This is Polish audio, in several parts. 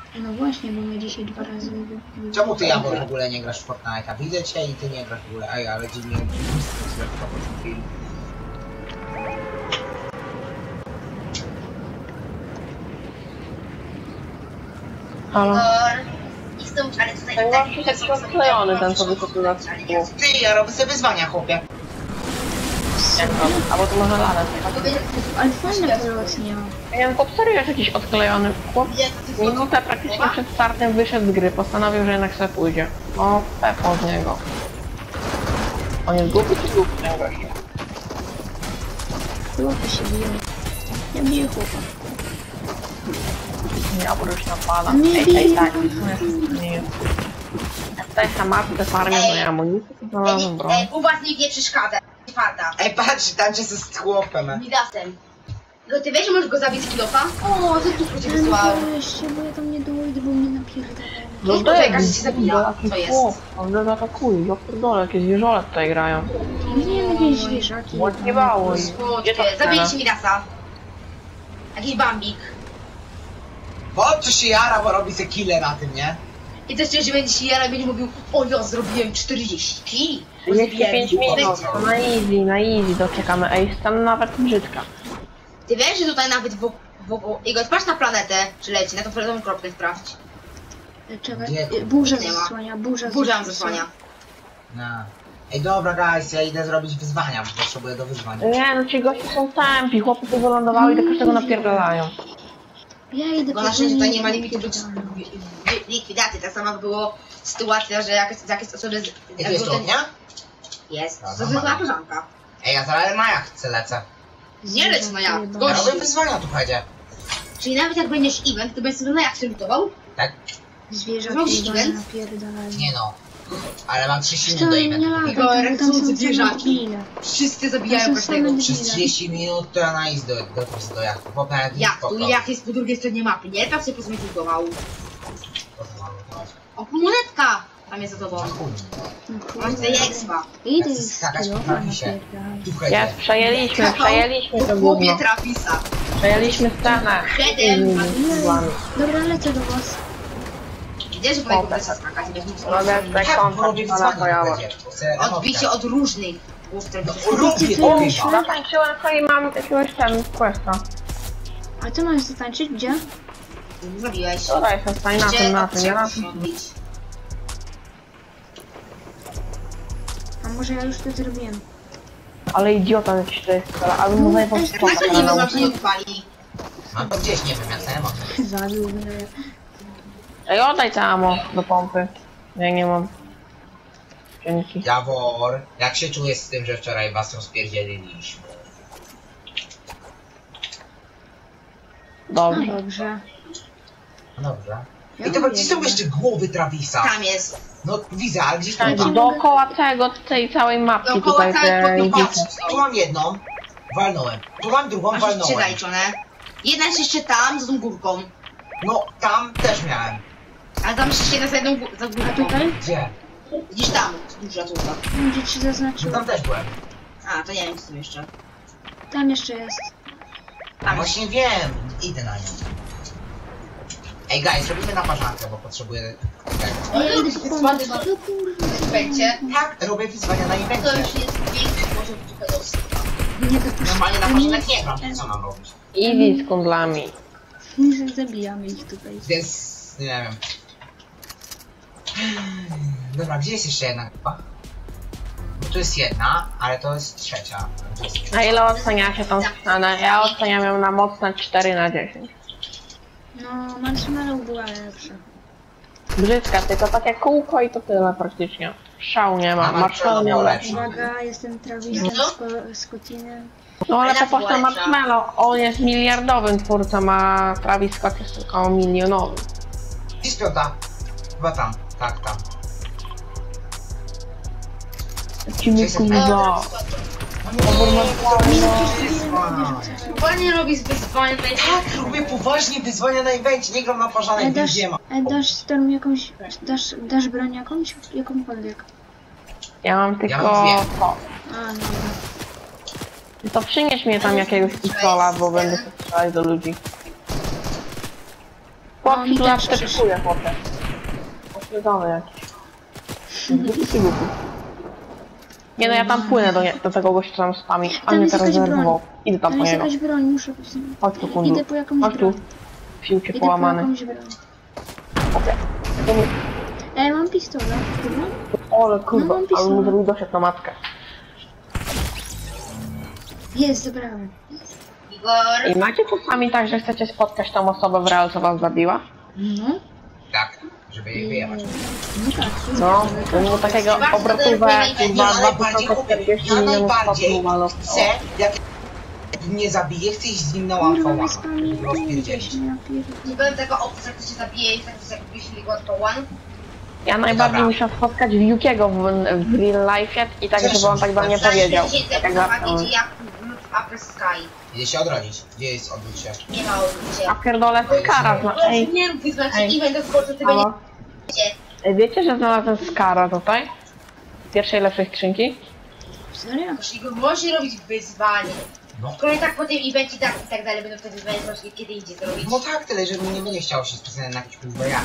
No właśnie, bo my dzisiaj 2 razy... Czemu ty, Jawor, w ogóle nie grasz w Fortnite'a? Widzę cię i ty nie grasz w ogóle. Ej, ale dziwnie... Halo? Ale tutaj Ten gościu taki rozklejony, ten co wyskoczył na skórę. Ty, ja robię sobie wyzwania, chłopie. Albo to może lalet. Ale fajne wzrosnie. Ja wiem, chłop serio jest jakiś odklejony. Chłop minutę praktycznie przed startem wyszedł z gry, postanowił, że jednak sobie pójdzie. No, pepo z niego. On jest głupi czy głupi ten gościu? Chłopy się biją. Ja biję chłopa. Ja już napada. Nie Ej, tak. bij. Nie. Jak tutaj samatkę farmię z mojej amunicji, to znalazłem broń. u was nikt nie przeszkadza. Twarda. Ej, patrz, tańczę się z chłopem. Midasem. No ty wiesz, że możesz go zabić z kilofa? O, to tu cię wysłał. Weźcie, bo ja tam nie dojdę, bo mnie napierdalają. No poczekaj, aż się zabija. Co jest? On go zaatakuje, ja pierdolę, jakieś zwierzole tutaj grają. Nie wiem, jakieś zwierzaki. Ładnie bało i... Gdzie to Zabiliście Midasa. Jakiś bambik. Chodź, się jara, bo robi se kille na tym, nie? I też czuję, że będzie się jara, będzie mówił, o ja zrobiłem 40 kili. Jeszcze 5 minut, to na easy doczekamy. Ej, stan nawet brzydka. Ty wiesz, że tutaj nawet wokół... Jego patrz na planetę, czy leci, na tą fioletową kropkę sprawdź. Czekaj, Gdzie? burza Nie ma. zasłania, burza Burza zasłania. No. Ej, dobra, guys, ja idę zrobić wyzwania, bo potrzebuję do wyzwania. Nie, no ci goście są tępi, chłopy tu wylądowały i do każdego napierdalają. Ja idę Bo na szczęście tutaj nie ma limitu likwidacji. Tak samo jak było sytuacja, że jakieś osoby... Jak jest ognia? Jest. Dobra, To zwykła mamy. koleżanka. Ej, ja zaraz na jachtce lecę. Nie leć na jacht, Ja gościu. robię wyzwania tu, Hedzie. Czyli nawet jak będziesz event, to będziesz sobie na jachcie lutował? Tak? Zwierzaki Robisz chyba event? napierdalają. Nie no. Ale mam 30 minut To do nie eventu. lata, Igor, bo jak tam są są zwierzaki. debile. Wszyscy To zabijają są każdego. same Przez debile. 30 minut to ja na iść do jachtu. Potem Jachtu, jak jest po drugiej stronie mapy, nie? Tak się posmytikował. O, monetka! Tam jest za tobą. No Masz kurde. tutaj expa. Idę Ja i chcę skakać po skilofa trafisie. napierdalają. Tu, Ja Hedzie. przejęliśmy to Po gówno. głowie trafisa. Przejęliśmy scenę. Headem. Dobra, lecę do was. Gdzie, że po tego będziesz skakać? Robię tutaj Tak, bo kontakt robię pana wyzwania, Pojała. Hedzie. Chcę remontować. Odbicie od różnych głów, które No, będziesz lubię Ty to już? chyba. Zatańczyłem sobie i mam jakiegoś ten questa. A co mam zatańczyć? Gdzie? zrobiłeś. Tutaj się stań na Gdzie tym, ja odciek na musisz tym. odbić? A może ja już to zrobiłem? Ale idiota jakiś to jest, ale mu zajebał A co nie ma, że nie odpali? Mam to gdzieś, nie wiem, jak to emot. Zabił mnie. Ej, oddaj te ammo do pompy. Ja nie mam. Dzięki. Jawor, jak się czujesz z tym, że wczoraj was rozpierdzieliliśmy? Dobrze. Dobrze. No dobrze. Ja I to lubię gdzie są go. jeszcze głowy Travisa? Tam jest. No widzę, ale gdzieś Słuchajcie, tam. dookoła tej całej mapki Dookoła tutaj całej te podróży. idziecie. Patrz, tu mam jedną, walnąłem. Tu mam drugą, Masz jeszcze walnąłem. zaliczone. Jedna jest jeszcze tam, za tą górką. No, tam też miałem. A tam jeszcze jedna za jedną za A górką. tutaj? Gdzie? Widzisz tam, duża córka. Gdzie ci No zaznaczyłem? tam też byłem. A, to nie wiem, co tam jeszcze. Tam jeszcze jest. Tam Właśnie wiem, idę na nią. Ej guys, robimy naparzankę, bo potrzebuję tego. Ja idę to po jest pomoc. ładny No kurwa. Będzie. Tak, robię wyzwania na To evencie. już jest większy poziom pedofilii. Nie dopuszczę. Normalnie naparzanek nie gram, co mam robić? Easy z kundlami. Zabijamy ich tutaj. Więc, nie wiem. Dobra, gdzie jest jeszcze jedna chyba? No tu jest jedna, ale to jest trzecia. To jest... A ile oceniacie tą scenę? Ja oceniam ją na mocne 4 na 10. No, marshmallow była lepsza. Brzydka, tylko takie kółko i to tyle praktycznie. Szału nie ma, A marshmallow miał lepszy. Uwaga, jestem Travisem No. z Kotinem. No ale Ela to poza była Marshmallow, on jest miliardowym twórcą, a Travis Scott jest tylko milionowym. Gdzie jest piąta? Chyba tam, tak, tam. Ci mi kurwa. Ładnie robisz wyzwanie, Tak, robię poważnie wyzwania na evencie, nie gram naparzanek, Dasz, nie ma. dasz Storm jakąś, dasz broń jakąś? Jakąkolwiek. Ja mam tylko Ja mam dwie. to. A, dobra. To przynieś mnie tam jakiegoś pistola, bo będę się strzelać do ludzi. chłop mi tu też apteczkuje potem. Ośledzony jakiś. Głupi. Nie no, ja tam płynę do tego gościa, co tam spami. A Tam mnie jest teraz jakaś broń. zdenerwował. Idę tam Tam po jest niego. jakaś broń, muszę być. Chodź tu, kundu. Idę po jakąś Chodź tu. broń. Fiucie Idę po połamany. jakąś broń. Okej. Mam pistolet. Dobra? Ole kurwa, No, mam ale pistolet. mu zrobił dosiad na matkę. Jest, zabrałem. Igor. I macie czasami tak, że chcecie spotkać tą osobę w realu, co was zabiła? No. Tak, żeby jej wyjebać. No tak. No, to było takiego obrotówę, chyba 2040 milionów sposobów, ale... Chcę, jak mnie zabije, chcę iść z nim na Kurwa, łatwo wyspami. rozpierdzielić. Nie byłem tego opcji, jak się zabije i tak jeśli go to one. Ja najbardziej Dobra. musiał spotkać Yukiego w real life i tak, żeby on tak do mnie powiedział. Tak jak zawsze. Wiecie jak Upper Sky. Idzie się odrodzić. Gdzie jest odwróć się? Nie ma odbicia. A pierdolę Skara, ej. Nie rób wyzwać, Ej. event do sportu, tego nie Halo? wiecie. Ej, wiecie, że znalazłem Skara tutaj? W pierwszej lepszej skrzynki? Serio? Jeśli go może robić wyzwanie. No. Skoro i tak po tym evencie tak i tak dalej będą wtedy wyzwania zrobić, kiedy indziej zrobić. No tak, tyle, że mi nie będzie chciało się specjalnie na jakieś kurwa jak.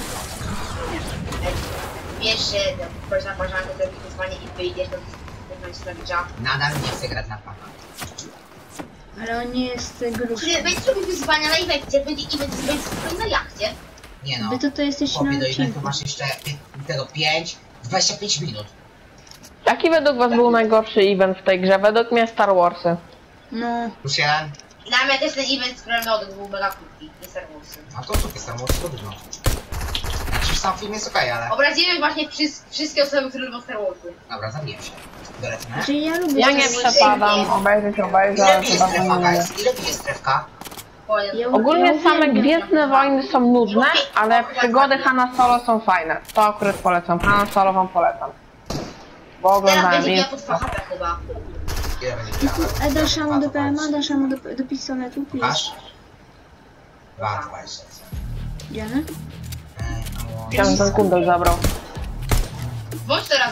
Wiesz, że pójdziesz na parzankę, zrobić wyzwanie i wyjdziesz do Stawicza. Nadal nie chcę grać na pana. Ale on nie jest gruszy. Kiedy będziesz robić wyzwania na evencie, będzie event na jachcie. Nie no. Wy to jesteś na Chłopie, do eventu odcinku. masz jeszcze tego 25 minut. Jaki według was był najgorszy event w tej grze? Według mnie Star Warsy. No. Plus jeden. Dla mnie też ten event z Kremlodem był mega krótki, nie Star Warsy. A to super, tam było to dużo. Znaczy sam film jest okej, ale... Obraziłem właśnie wszystkie osoby, które lubią Star Warsy. Dobra, zabiję się. Dolecimy. Znaczy ja lubię Ja nie Star Wars. przepadam, obejrzeć, Ile ale bije chyba strefa, nie. guys? Ile bije strefka? Powiem. Ja Ogólnie same uwielbiam. Gwiezdne Wojny są nudne, ale przygody Hanna Solo są fajne. To akurat polecam. Hanna Solo wam polecam. Bo Teraz oglądałem będzie i miała pod 2 HP chyba. Ile będzie miała? Dasz ammo do PMA, dasz ammo do pistoletu, please. Masz? 2, 20. Idziemy? chciałem ten kundel zabrał. Bądź teraz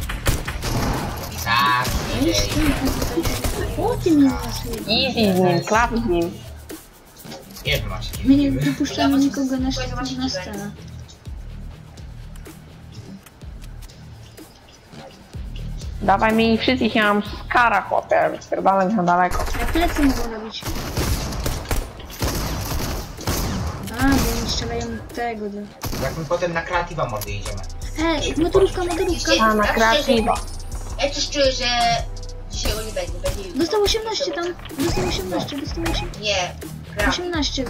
Tak, O, ty mnie zasłujesz. Easy z nim, klap z nim. ile wy macie? My nie dopuszczamy nikogo na scenę. Dawaj mi wszystkich, ja mam Skara, chłopie. Spierdalać na daleko. Ja plecy mogą robić. A, bo oni strzelają tego do... Jak my potem na kreatywa mordy idziemy. Motorówka. A, na kreatywa. Ja też czuję, że dzisiaj go nie będzie. Dostał 18 tam. Dostał 18. Nie, gra. 18.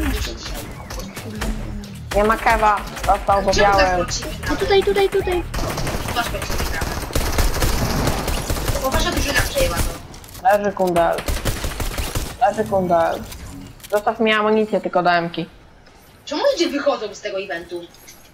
Nie ma kewa. Dostał go Czemu tak białym. A tutaj. Masz pewnie gra. Bo wasza drużyna przejęła to. Leży kundel. Leży kundel. Zostaw mi amunicję tylko do M-ki. Czemu ludzie wychodzą z tego eventu?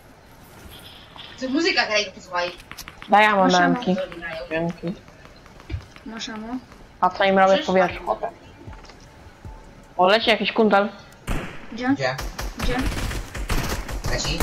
To muzyka gra i posłuchaj. Daj ammo do Proszę, M-ki. Co oni grają? Dzięki. Masz ammo? A co im robię w powietrzu, chłopie? O, leci jakiś kundel. Gdzie? Gdzie? Leci?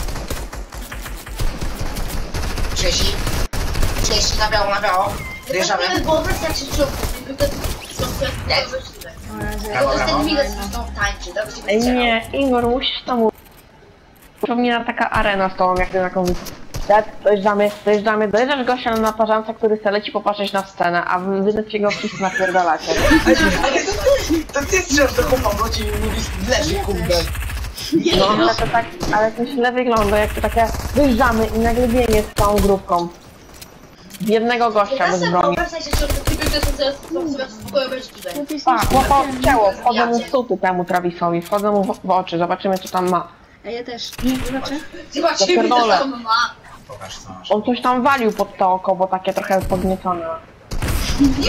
30 na biało. Wjeżdżamy. Bo wersja jak się czuł, to są możliwe. O, Jezu. Brawo, To jest brawo. ten widok, że są tańczy, dobrze Ej, cię nie, Igor, musisz to mówić. Przypomina taka arena z tobą, jak ty taką dojeżdżasz gościa na parzance, który chce leci popatrzeć na scenę, a wy lecicie go wszyscy napierdalacie. To ty strzelasz do chłopa, bo ci mówisz, leży kundel. No, ale to tak, ale to źle wygląda, jak to takie wyjeżdżamy i nagle biegnie z całą grupką. W jednego gościa bez broni. Wersja się czuł, to tylko to są spokojowe życzliwe. Tak, chłopa odcięło, wchodzę mu w suty temu Travisowi, wchodzę mu w oczy, zobaczymy co tam ma. A ja też. Zobaczę. Zobaczymy, pierdolę. co on ma. Pokaż co masz. On coś tam walił pod to oko, bo takie trochę podniecone. Nie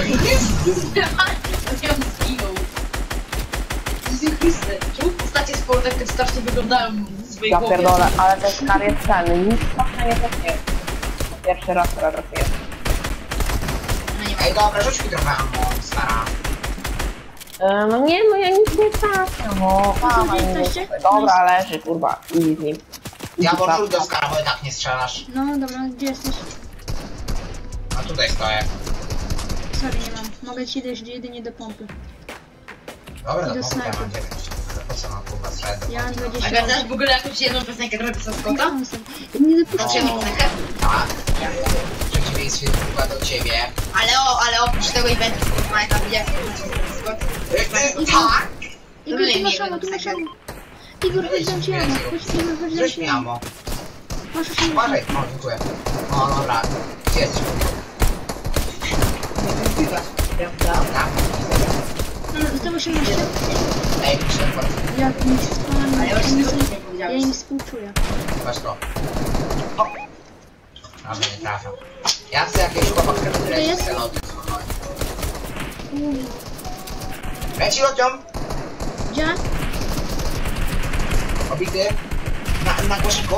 on zginął. Jezu Chryste, czemu postacie sportowe tak strasznie wyglądają w swojej Ja głowie? pierdolę, ale ten skar jest cenny, nic trochę nie trafię. Pierwszy raz teraz trafię. No nie ma. Ej, dobra, rzuć mi trochę ammo, stara. No nie, no ja nic nie trafię, no. Mama, nie jesteście? Dobra, leży, kurwa, i z nim. Ja bo rzuć do skara, bo i tak nie strzelasz. No dobra, gdzie jesteś? A tutaj stoję. Sorry, nie mam. Mogę ci dać jedynie do pompy. Dobra, I to do pomogę, ja snajpy. mam 9. Po co mam kurwa chyba strzelać do Ja mam końca. 20. A gadasz w ogóle jakąś jedną piosenkę, która pisał Scotta? Tam są. Nie Znaczy dopuszczę. jedną piosenkę? Tak. W przeciwieństwie chyba do ciebie. Ale oprócz tego eventu Fortnite'a tam jak Scott. Tak! Igor, tu masz ammo, tu masz ammo. Igor, chodź dam ci ammo. Chodź, Igor, chodź dam Zresztą ci mi ammo. ammo. Masz 8 Uważaj, o, dziękuję. O, dobra. Gdzie jesteś? Dobra. Zostało 18. Ej, Shepard, Jak mi spalamy. Ale właśnie tego nie Ja powiedziałeś. im współczuję. masz to. O! Dobra, nie trafiam. Ja chcę jakiegoś chłopa, który To leci jest? z lotu. Leci locią! Gdzie? Obity. Na głosiku.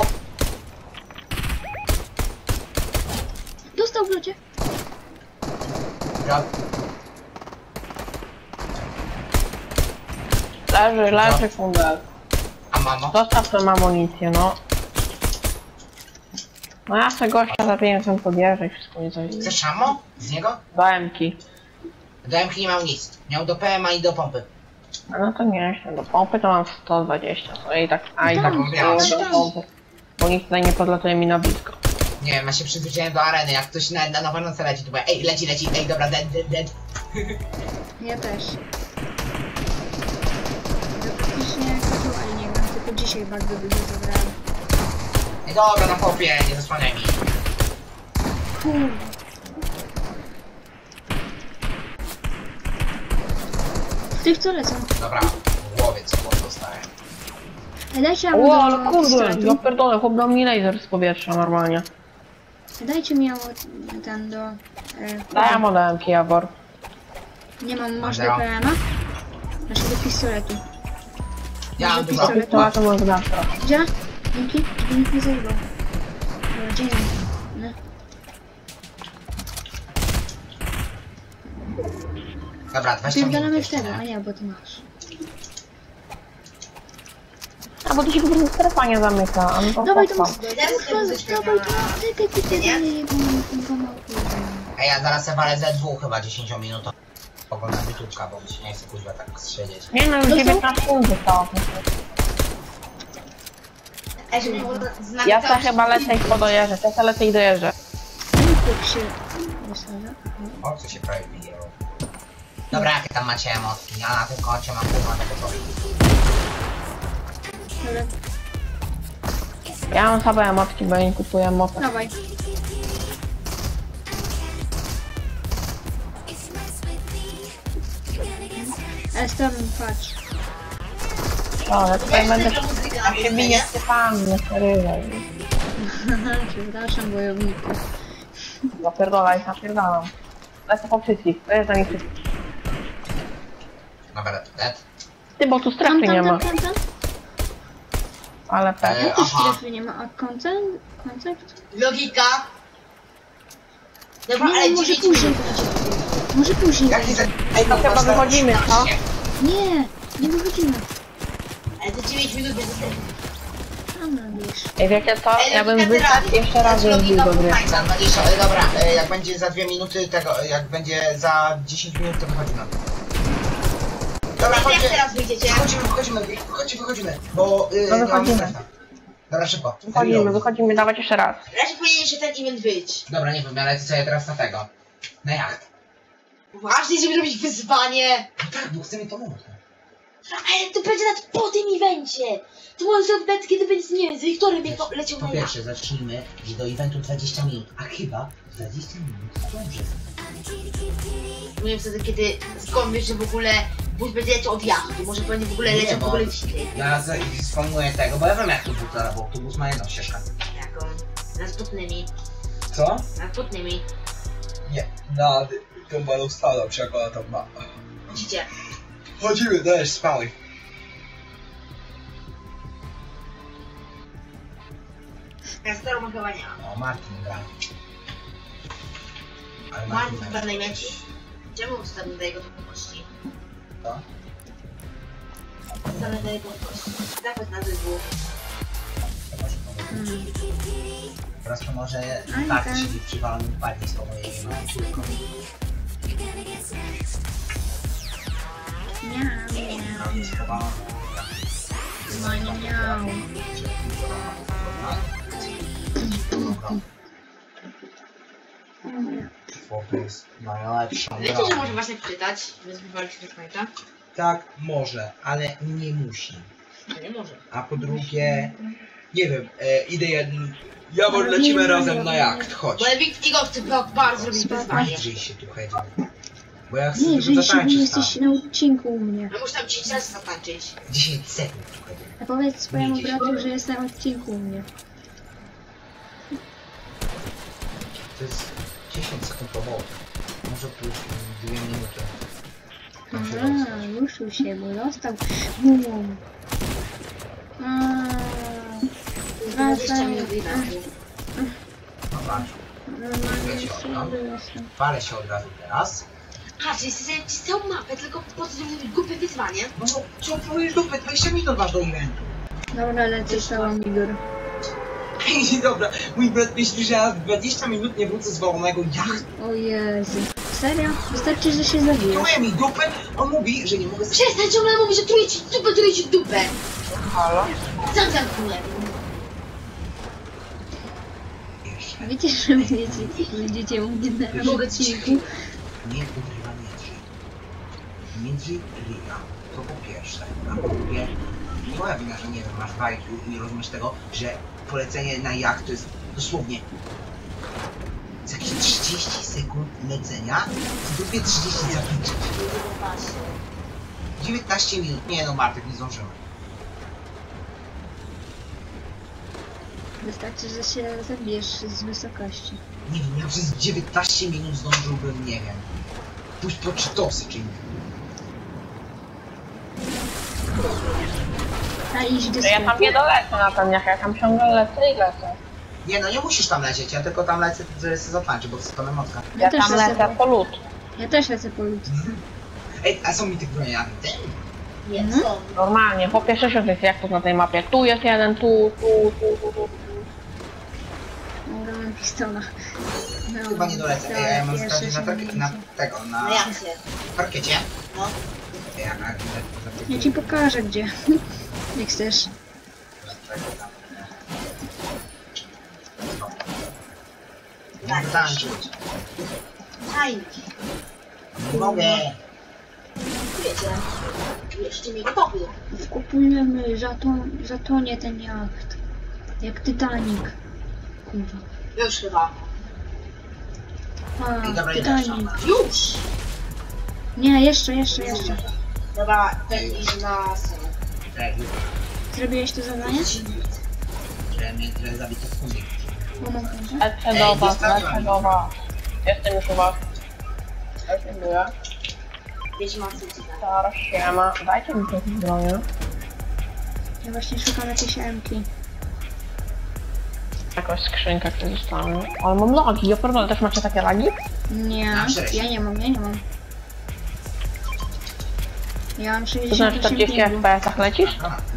Dostał w locie. Ja. Leży kundel. A mamo? Zostaw tą amunicję, no. No ja se gościa za pieniądze podjeżdżę i wszystko nie zajdzie. Chcesz ammo? Z niego? Dałem-ki. Do MK nie miał nic. Miał do PM-a i do pompy. No to nie, do pompy to mam 120. To i tak, a i tak Tam, do pompy. Bo nikt tutaj nie podlatuje mi na blisko. Nie wiem, ja się przyzwyczaiłem do areny. Jak ktoś na warnące leci, to mówię, ej, leci, ej, dobra, dead. Ja też. Ja praktycznie casual nie gram, tylko dzisiaj bardzo dużo zagrałem. Ej, dobra, na popie, nie zasłaniaj mi. Kurde. Tych co lecą? Dobra, w głowie co dostałem. Dajcie Ło, ammo ale do kurde, pistoletu. ja pierdolę, chłop dał mi laser z powietrza normalnie. Dajcie mi ammo ten do... Daj ammo do MK, Jabor. Nie mam, masz do Dobra. PM-a? Masz do pistoletu. Ja mam Może dużo. pistolet? To to może dać. Gdzie? Dzięki, żeby nikt nie zajebał. Dobra, dzień. No. Dobra, 20 minut Pierdolamy w jeszcze, tego, nie? a nie, bo ty masz. A bo tu się po prostu strefa nie zamyka, a no to Dawaj tą... spam. Dawaj tą... Ty dalej, bo mam Ej, ja zaraz se walę Z2 chyba 10 minut. Oglądam YouTube'ka, bo mi się nie chce kuźwa tak siedzieć. Nie no, już 19 minut zostało. Ej, żeby było znaki Ja tam- se chyba lecę ich podojeżdżę, ja se lecę i dojeżdżę. Jak się wysadza. O, co się prawie bije. Dobra, jakie tam macie emotki? Ja na tym koncie mam chyba tego to. Dobra, Ja mam same emotki, bo ja nie kupuję motek. dawaj. Ale stawiam, patrz. No, ja tutaj będę Jeszcze muzyka na tam się scenie. biję z typami, nie przerywaj. Przepraszam, wojowniku. Zapierdolaj, napierdalam. Lecę po wszystkich, to jest za nich wszystkich. Dobra, dead. Ty, bo tu strefy nie ma, Tam. ale pewnie. Jak to Aha. strefy nie ma, a koncept? Logika. Dobra, Nie, ale może 9 później minut. będzie. Może później Jaki będzie. Ej, To chyba wychodzimy, co? Nie, nie wychodzimy. Ale to 9 minut będzie ten. Tam wiesz. Ej, wiecie co? Ja bym Logika wyszedł teraz. jeszcze raz Znaczy, wbił logika do gry. Fortnite'a. Za 20, dobra, jak będzie za 2 minuty tego, jak będzie za 10 minut, to wychodzimy. Dobra, Jak chodźcie. teraz wyjdziecie? Wychodzimy, bo No nie mamy wychodzimy. strefa. Dobra, szybko. Wychodzimy, dawać jeszcze raz. Raczej powinien jeszcze ten event być. Dobra, nie wiem, ale co ja teraz na tego. Na jacht. Właśnie, żeby robić wyzwanie. No tak, bo chcemy to mówić. Ale to będzie nawet po tym evencie. To może zrobić nawet kiedy będzie, nie wiem, z Wiktorem jak leciał Po na jacht. pierwsze, zacznijmy i do eventu 20 minut, a chyba 20 minut dobrze. Mówię wtedy, kiedy skąd wiesz, że w ogóle bus będzie leciał od jachtu. Może będzie w ogóle Nie, leciał w bo- ogóle w Chiny. Ja sformułuję tego, bo ja wiem jak to bus bo autobus ma jedną ścieżkę. Jaką? Nad Putnymi. Co? Nad Putnymi. Nie, nad tą malą stalą, jak ona tam ma. Widzicie? Chodzimy, dajesz spały. Ja starą chyba nie mam. O, Martin gra. Ale Martin Martin chyba najmęci. Czemu wstanę do jego pomości? Co? Wstanę do jego pomości. Zapyt na wybuch. Teraz to może Aj, tak tak. siedzi przy walnym pali z tą mojej małą córką. Nie. Prawie schowała. No nie miał. To jest najlepsza Wiecie, gra. że może was nie czytać, więc wywalić do końca? Tak, może, ale nie musi. To nie może. A po drugie, nie wiem, idę jeden. Ja może lecimy razem na jacht, chodź. Bo Ewickiego chce bardzo robić wyzwanie. Niżej się tu chodzi. Bo ja chcę Nie, tylko że się zatańczyć jesteś tam. na odcinku u mnie. No muszę tam 10 razy zatańczyć. 10 sekund tu chodzi. A powiedz swojemu Nie, bratu, że jest na odcinku u mnie. To jest 10 sekund roboty. Może plus 2 minuty. Tam się Aha, rozstać. ruszył się, bo dostał szumą. Za 20 minut i tak. No patrz, Normalnie Wiecie, się no. jestem. palę się od razu teraz. A, czyli chcecie całą mapę, tylko po to, żeby mieć głupie wyzwanie? No co powiesz dupę, 20 minut masz do eventu. Dobra, lecę całą Igor. Ej, dobra, mój brat myśli, że ja w 20 minut nie wrócę z wolnego jachtu. O Jezu. Serio? Wystarczy, że się zabijesz. Truje mi dupę, on mówi, że nie mogę Przestań, ciągle mówi, że truje ci dupę. Halo? Sam zamknę. jeszcze. Wiecie, że będziecie u mnie na Mogę ci odcinku? Nie podrywa Miedrzy. Miedrzy ryja. To po pierwsze. A po drugie, moja wina, że nie wiem, masz bajki i nie rozumiesz tego, że polecenie na jacht to jest dosłownie za jakieś 30 sekund lecenia, to dupie 30 zakończyć. 19 minut. Nie no, Bartek, nie zdążymy. Wystarczy, że się zabijesz z wysokości. Nie wiem, ja przez 19 minut zdążyłbym, nie wiem, pójść po czytosy czy nie. A iść do Ja tam sklepu? nie dolecę na ten jak ja tam ciągle lecę i lecę. Nie no, nie musisz tam lecieć, ja tylko tam lecę, żeby sobie zatańczyć, bo to jest to emotka. Ja tam lecę po lód. Ja też lecę po lód. Ej, a są mi tych broniami? Nie, Mhm. są. Normalnie, po pierwsze się tych jak tu na tej mapie. Tu jest jeden, tu. Mam pistola. No, Chyba nie dolecę. Ej, ja mam pierwsze sprawdzić na, sięgnięcie. na tego, na No jak się? parkiecie. No. Ja ci pokażę gdzie. Jak chcesz. Nie mogę tańczyć. Fajnie. Nie mogę. Wiecie. Jeszcze mi gotowy. Kupujemy, zatonie ten jacht. Jak Titanic. Kurwa. Już chyba. Ej, A, dobra, idę Titanic. Już! Nie, jeszcze. Dobra, idź na sen. Zrobiłeś to zadanie? Że mnie tyle zabito w kundi. Bo mam piątę. Lecę do was, lecę do was. Jestem już u was. Dziękuję. Wiesz, mam sycina. Stara siema. Dajcie mi jakieś bronię. Ja właśnie szukam jakiejś M-ki. Jakaś skrzynka, która została. Ale mam lagi, ja pierdolę, też macie takie lagi? Nie, Mam 6. ja nie mam. Ja mam To znaczy 68 40 pingu. FPS-ach lecisz?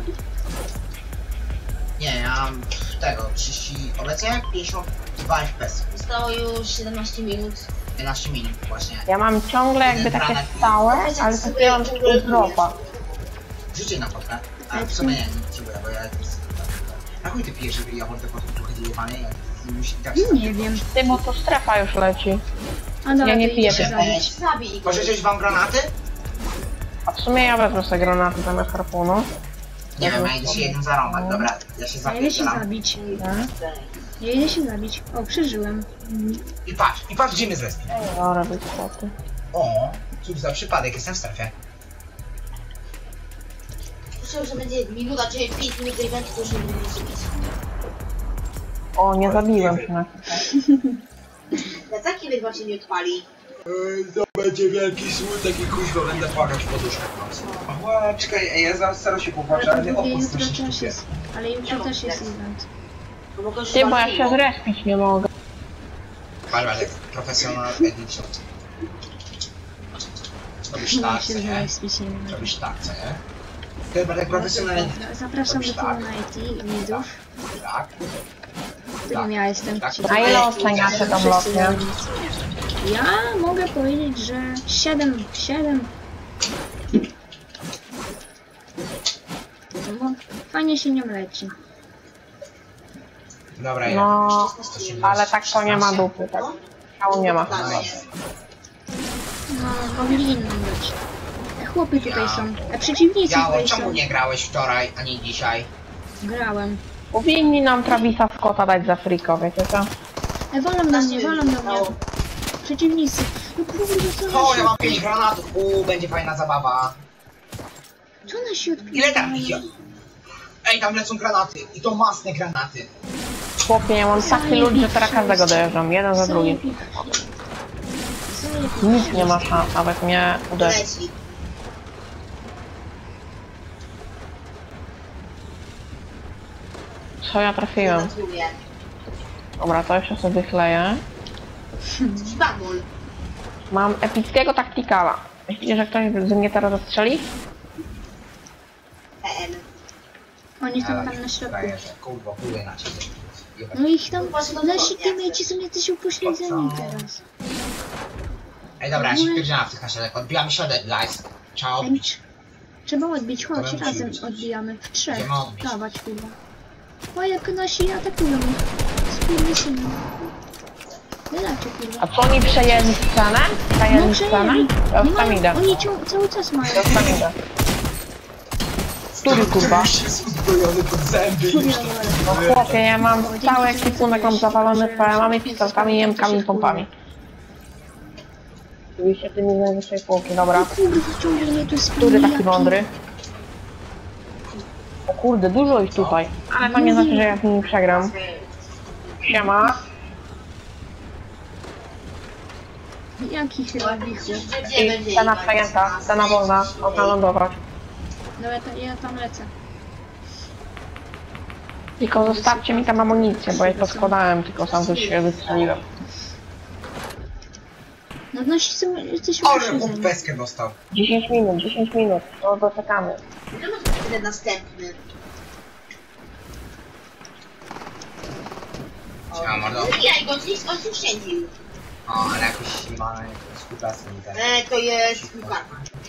Nie, ja mam tego, 30, obecnie 52 FPS. Zostało już 17 minut. 11 minut właśnie. Ja mam ciągle jakby takie stałe, ale takie mam dropa. Rzućcie na fotkę. A w sumie nie potrzebuję, bo ja a chuj ty pijesz, żeby ja wolę tylko trochę zjebanie, jak musi tak się Nie wiem. Ty, bo to strefa już leci. A dobra, Ja nie to piję idę się tego. zabić. Zabij go. Pożyczyć wam granaty? A w sumie ja wezmę sobie granaty zamiast harpunu. Nie wiem, ja idę się jednym zarąbać, dobra, ja się Ja idę się zapierdalam. zabić. Ja idę się zabić. O, przeżyłem. I patrz gdzie mnie zrespił. Dobra, być spoty. O, cóż za przypadek, jestem w strefie. Myślałem, że będzie minuta, czyli 5 minut do eventu, to już nie będę zrobić. O, nie zabiłem się na Plecaki wydwa się nie odpali. To będzie wielki smutek i kuźwa będę płakać w poduszkę w nocy. Ała, czekaj, ej, ja zaraz staram się popłaczę, ale Ale nie to mówię, opust jutro strasznie też sztukę. jest. Ale jutro też jest event. Bo mogę już Ty, bo ja bardzo się miło. zrespić nie mogę. Barbarek, profesjonal edition. Robisz Nie tak, się co nie? zrespić nie wiem. Robisz tak, co nie? Ty, Bartek, profesjonal edition. Zapraszam do tak. Community widzów, Tak. którym ja jestem. Tak. A ile oceniacie tą lotnię? Ja mogę powiedzieć, że 7. No, Fajnie się nią leci. Dobra, ja. No, To się ale tak to nie ma 16. dupy, tak. Ciału nie ma. No dobra. No, powinni nam być. Chłopy tutaj są. A przeciwnicy Jało, tutaj czemu są. nie grałeś wczoraj, ani dzisiaj? Grałem. Powinni nam Travisa Scotta dać za friko, wiecie co? Walą na mnie, walą na mnie. Przeciwnicy. No kurde, co O, ona ja się mam 5 granatów. Będzie fajna zabawa. Co ona się Ile tam idzie? Ej, tam lecą granaty. I to masne granaty. Chłopie, ja mam taki lud, że teraz każdego dojeżdżam, jeden za drugim. Nic nie ma szans, nawet mnie uderzyć. Leci. Co ja trafiłem? Gratuluję. Dobra, to jeszcze sobie wychleję. Bamul. Mam epickiego taktikala. Myślicie, że ktoś z mnie teraz zastrzeli? PL. Oni są tam na środku. Frajerze, kurwa, pluję na ciebie. No ich tam, nasi teammate'ci są jacyś upośledzeni teraz. Ej, dobra, ja się wpierdziałam w tych naszych. Odbijamy środek, guys. Trzeba odbić. Trzeba odbić, chodź, musimy razem odbić. odbijamy. W trzech. Idziemy odbić. Dawać, kurwa. O, jak nasi atakują. Spójrz się. Wydacie, kurwa. A co oni przejęli scenę? Przejęli scenę? Ja już tam idę. Oni cały czas mają. Ja już tam idę. Który kurwa? Już jest uzbrojony pod zęby. Już to No chłopie, ja mam cały ekwipunek, mam zawalony PM-ami, pistolkami, jemkami i pompami. Oczywiście tymi z najwyższej półki, dobra. Kurwa, ciągle mnie tu Który taki mądry? O kurde, dużo ich tutaj. Ale to nie znaczy, że ja z nimi przegram. Siema. Jaki chyba wichły. I scena przejęta, scena wolna, można lądować. Dobra, to ja tam lecę. Tylko zostawcie mi tam amunicję, bo ja to składałem, tylko sam coś się wystrzeliłem. No nasi są, jesteś Ale chłop upośledzeni. peskę dostał. 10 minut, no doczekamy. Ten następny. Siema, mordo. Zabijaj go, on tu szczędził. O, ale jakoś nie ma współpracy nie ten. To jest Lukaku.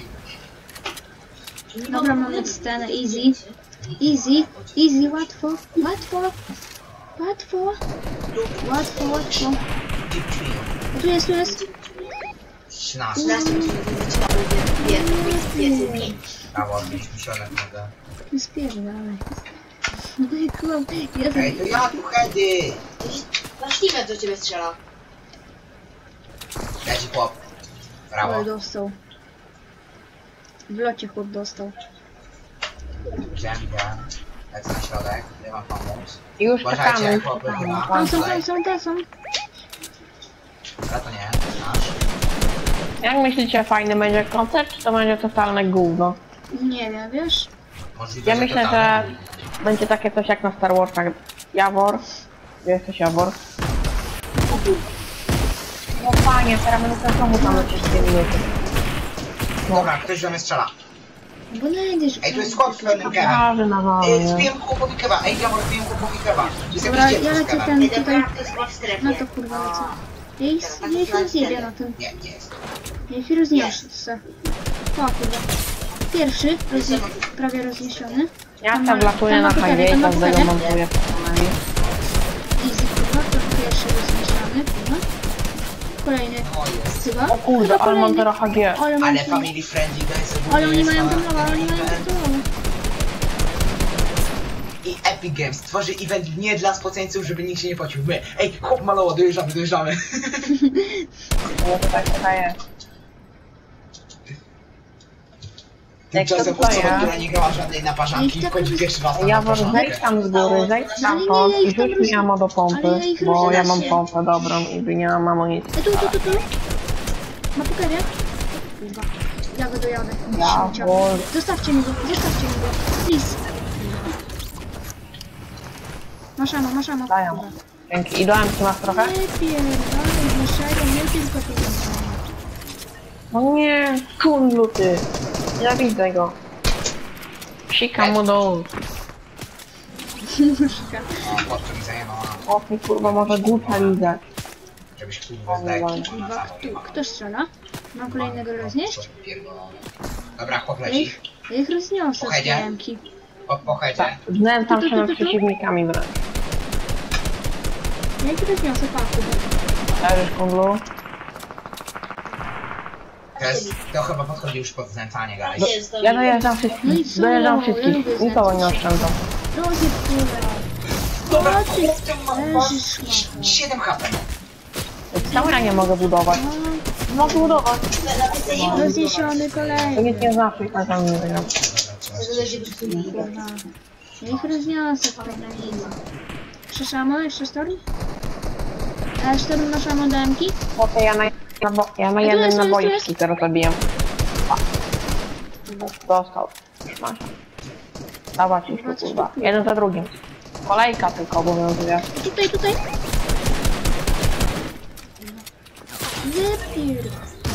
Dobra, mamy scenę, easy. Easy, easy, łatwo, łatwo. Łatwo. Łatwo, łatwo. Tu jest, tu jest. 13. Brawo, odbiliśmy środek, mordo. Spierdalaj. No i chłop, ja Ej, to ja tu heady! Nasz teamet do ciebie strzela. Leci chłop. Brawo. Ale dostał. W locie chłop dostał. Widziałem. Lecę na środek, nie mam pomóc. I już Uważajcie, czekamy, już chłopy czekamy. chyba. Tam są, tam są, tam są. Dobra, to nie, nasz. Jak myślicie, fajny będzie koncert, czy to będzie totalne gówno? Nie wiem, wiesz? Możliwe, Ja myślę, to że tam. będzie takie coś jak na Star Warsach. Jawor. Gdzie jesteś Jawor? No fajnie, teraz będę znowu tam lecieć 2 minuty. Dobra, ktoś do mnie strzela. Bo najdziesz. Ej, tu jest chłop z pełnym kebem. Prawy na walnie. Zbiłem chłopowi keba. Ej, ja może zbiłem chłopowi keba. Jest Dobra, jakiś ja dziecko z lecę kebem. ten tutaj. To jest w strefie. No to kurwa lecę. Ja ich rozjebię na tym. Nie jest. Ja ich rozniosę. O kurwa. Pierwszy, prawie rozniesiony. Ja Tam tam ma- latuję tam na ma pokażę, highway, tam ma tam tego pokażę. montuję. Easy kurwa, to pierwszy rozniesiony, kurwa. Kolejny O, jest. chyba. O kurde, Chyba ale mam kolejny. teraz HG. Ale mam Ale tu- family friendly to jest Ale oni ogólnie mają jest tam nowa, oni mają event. tam nowa. I Epic Games tworzy event nie dla spoceńców, żeby nikt się nie płacił. My, ej, chłop malowo, dojeżdżamy. No to tak daje. Tymczasem to osoba, ja? która nie grała żadnej naparzanki, Ej, tak wchodzi jest- pierwszy raz na Jawor, zejdź naparzankę. tam z góry, zejdź Ale stamtąd nie, i ich tam rzuć mi ammo do Ale pompy, ja ich bo ja mam roznoszę. pompę dobrą i nie mam amunicji. Tu. Ma pokażę. Kurwa. Ja go dojadę. Jawor. Zostawcie mi go, please. Masz ammo. Daję. Kurwa. Dzięki. I dałem ci masz trochę? Nie pierdolę, naszego, nie tylko pieniądze. No nie, kundlu ty. Nienawidzę go. Psikam mu do ust. O, chłopcze mi zajebała, O mi kurwa może głupa lizać. żebyś kurwa zdeki. Kurwa, kto strzela? Mam kolejnego roznieść? Dobra, chłop leci. Ja ich rozniosę z Pochedzie? PMki. po headzie. Znęcam się nad przeciwnikami wręcz. Ja ci też niosę paku. Leżysz, kundlu? To chyba podchodzi już pod znęcanie, guys. Ja dojeżdżam wszystkich, dojeżdżam wszystkich, nikogo nie oszczędzam. Rozjeb kurwa. Dobra, O, ty leżysz, szmato. 7 HP. Czemu ja nie mogę budować? Mogę budować. Rozniesiony To kolejny. nic nie znaczy, tak tam nie wygram. Kurwa. Ja ich rozniosę w pewne miejsce. Jeszcze szamo? Jeszcze story? A story masz szamo demki? Chłopie, ja na jednym naboiski teraz zabiję. Dostał. Już masz. Dawać już tu, kurwa. Jeden za drugim. Kolejka tylko obowiązuje. Tutaj. Wypier.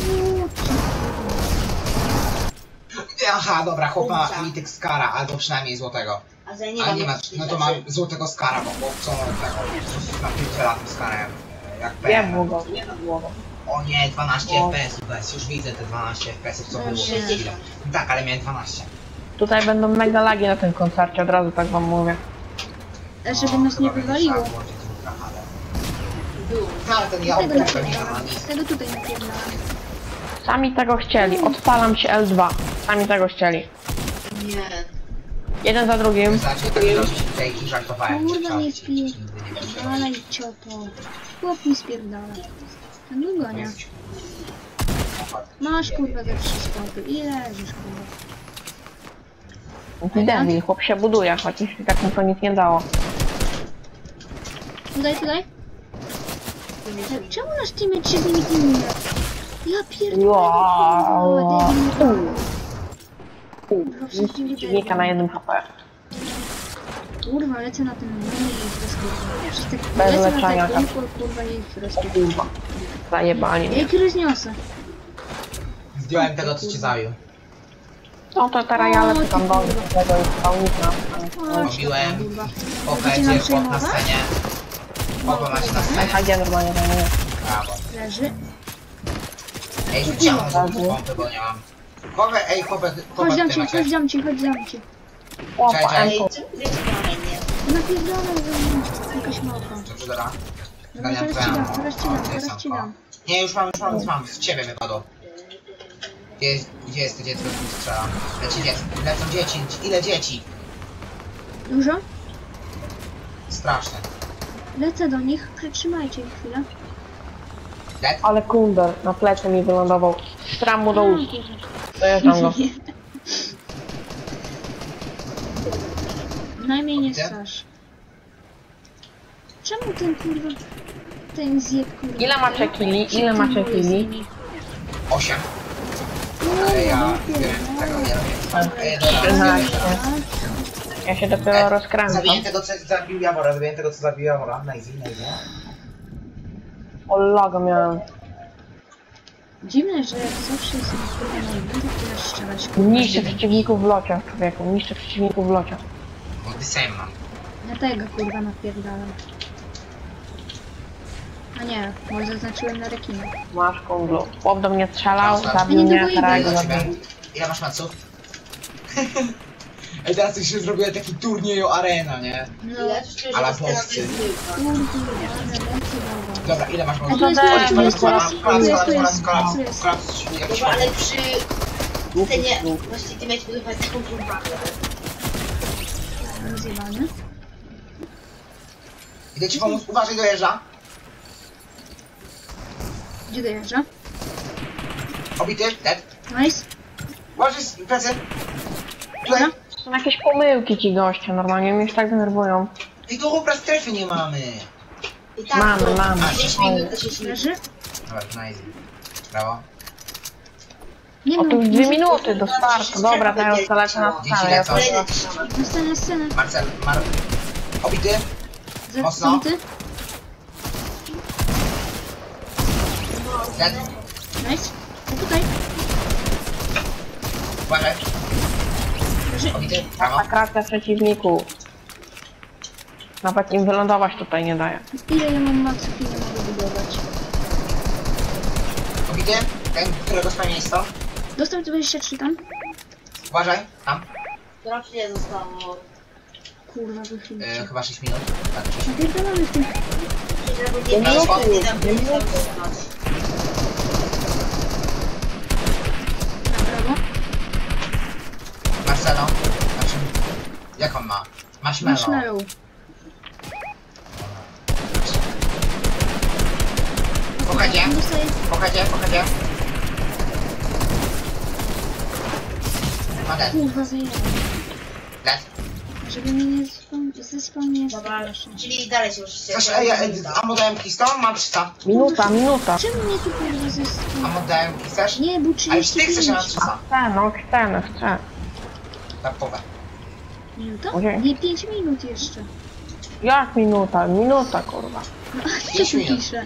Aha, dobra, chłop ma mityk skara, albo przynajmniej złotego. A nie ma, no to mam złotego skara, bo chłopco tego, na 5 lat skarem. Jak Nie PM. było, nie było. O nie, 12 No. FPS-ów, guys, już widzę te 12 FPS-ów, co było Nie. przez chwilę. Tak, ale miałem 12. Tutaj będą mega lagi na tym koncercie, od razu tak wam mówię. A żeby nas nie Chyba wywaliło. będzie trzeba włączyć ultra HD. No ale ten ja Tego nie ma napierdala. nic. Tego tutaj napierdala. Sami tego chcieli, odpalam się L2. Sami tego chcieli. Nie. Jeden za drugim. Znaczy, tak zrobić tutaj i żartowałem. Kurwa, nie Nigdy nie będzie. Ale i cioto. Chłop mi spierdala. A długo nie. Masz kurwa te 3 spoty. Ile leżysz kurwa? Debil, chłop się buduje, chociaż i tak mu to nic nie dało. Tutaj. Czemu nasz teammate się z nimi teamuje? Ja pierdolę. Wow. Debil. Przeciwnika na jednym HP. Kurwa, lecę na ten mini i ich rozpierdolę. Przez te Bez lecę leczenia, na te kurwa i ich rozpierdolę. Kurwa. Zajebali Ja mnie. ich rozniosę. Zdjąłem tego, co cię zabił. No to teraz ja lecę tam do tego już spałnika. Robiłem. Kurwa. Po Będziecie nam headzie, chłop na przejmować? scenie. Chłopa macie na scenie. HG normalnie zajmuje. Brawo. Leży. Ej, chciałem zrobić pompy, bo nie mam. Chłopę, ej, chłopę, Chodź dam ty ci, macie. chodź dam ci. Opa, Czekaj, Enko. Napierdolę za jakaś małpa. Dobrze, dobra. Dobra, zaraz ci dam. Nie, już mam, z ciebie wypadło. Gdzie jest to dziecko, które strzela? Lecą dzieci, ile dzieci? Dużo? Straszne. Lecę do nich, przytrzymajcie ich chwilę. Ale kunder na plecy mi wylądował. Stram mu do ust. Dojeżdżam go. Najmniej nie strasz. Czemu ten kurwa... Ten zjeb kurwa... Ile macie killi? Ile macie killi? 8. Ale ja tego nie robię. Ej, dobra, 13. Ja się dopiero rozkręcam. zabiję tego, co zabił Jawora, Najzy. O lago miałem. Dziwne, że jak zawsze jest kurwa na jednym, to teraz strzelać kurwa. Niszczę przeciwników w locie, człowieku. Niszczę przeciwników w locie. Bo ty sam mam. Ja tego kurwa napierdalam. A nie, bo zaznaczyłem na rekina. Masz kundlu. Chłop do mnie strzelał, Dobra. zabił Ja nie mnie, tego teraz idę. go zabił. Ile masz maców? Ej, teraz już się zrobiła taki turnieju arena, nie? No, Ale polscy. kurwa, ale lecę dobra. Dobra, ile masz A maców? tu jest, tu jest, Kolaps. Dobra, ale przy scenie właśnie ty miałeś budować taką kurwę. Rozjebany. Idę ci pomóc, uważaj, dojeżdża. Gdzie dojeżdża? Obity, dead. Nice. Uważaj, plecy. Tutaj. Są jakieś pomyłki ci goście, normalnie mnie już tak denerwują. I tu obraz strefy nie mamy. I tak, Mamy, to mamy. 10 minut, to się śmieje. Leży? Dobra, nice. Brawo. Nie O, tu już 2 może- minuty do startu. Dobra, to ja już lecę na scenę. Ja sobie Na scenę. Marcel, obity. Mocno. Zabity. Dead. Nice. A tutaj. Uważaj. Leży. Obity. Brawo. Masakra przeciwników. Nawet im wylądować tutaj nie daje. Ile ja mam maksów i nie mogę budować. Obity. Ten, którego swoje miejsce. Dostał 23 tam. Uważaj. Tam. Rocznie zostało. Kurwa, wychylcie. Chyba 6 minut. Tak, 6 minut. Napierdalamy w tym. Nie Teraz było, on- nie dam wyjść. Na prawo. Marcelo. Znaczy, jak on ma? Marshmallow. Marshmallow. Pochodzie, On dostaje... pochodzie. No dead, Kurwa, zajęło. dead. Żeby mnie nie zespomnieć. Dobra, czyli dalej się już się... Coś, ammo dałem kistą? Mam 300. Minuta. Czemu mnie tu kurwa zespomnieć? Ammo dałem chcesz? Nie, był Ale ty chcesz, 35. ja mam 300. Chcę. Tak powiem. Minuta? Okej. Nie, 5 minut jeszcze. Jak minuta? Minuta, kurwa. No, a co 5 tu minut. pisze?